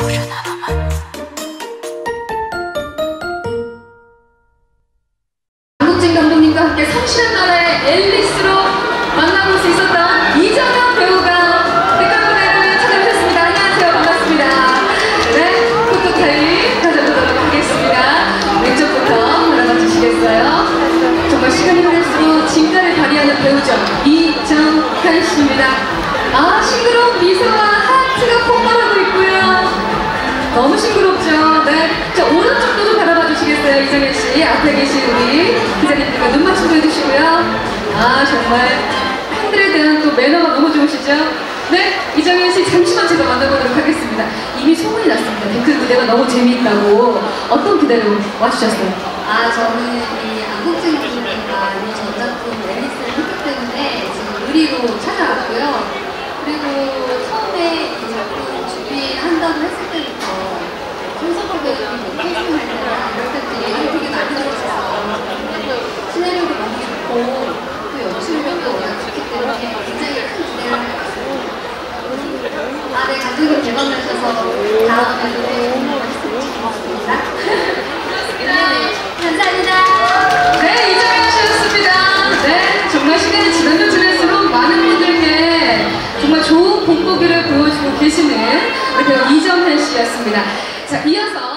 안국진 감독님과 함께 성실한 나라의 앨리스로 만나볼 수 있었던 이정현 배우가 댓글문에 공연 찾아오셨습니다. 안녕하세요. 반갑습니다. 네, 포토타임 가져보도록 하겠습니다. 왼쪽부터 바라봐 주시겠어요? 정말 시간이 흐를수록 진가를 발휘하는 배우죠. 이정현 씨입니다. 아, 싱그러운 미소와 하트가 폭발하고 있고요. 너무 싱그럽죠? 네. 자, 오른쪽도 좀 바라봐 주시겠어요? 이정현 씨. 앞에 계신 우리 기자님들과 눈 맞춤도 해주시고요. 아, 정말 팬들에 대한 또 매너가 너무 좋으시죠? 네. 이정현 씨 잠시만 제가 만나보도록 하겠습니다. 이미 소문이 났습니다. 댓글 무대가 너무 재미있다고. 어떤 기대로 와주셨어요? 아, 저는 이 안국진 감독님과 이 전작품 앨리스를 했기 때문에 지금 의리로 찾아왔고요. 그리고 처음에 이 작품 준비한다고 했을 때부터 손석구 배우님 캐스팅할 때나 이럴 때도 얘기를 되게 많이 들었어요. 시나리오도 너무 좋고 또 연출력도 워낙 좋기 때문에 굉장히 큰 기대를 하고 있습니다. 아, 네, 감독님 대박 나셔서 다음에도 했으면 좋겠습니다. 네, 감사합니다. 네, 이정현 씨였습니다. 네, 정말 시간이 지나면 지날수록 많은 분들께 정말 좋은 본보기를 보여주고 계시는 우리 배우 이정현 씨였습니다. 자, 이어서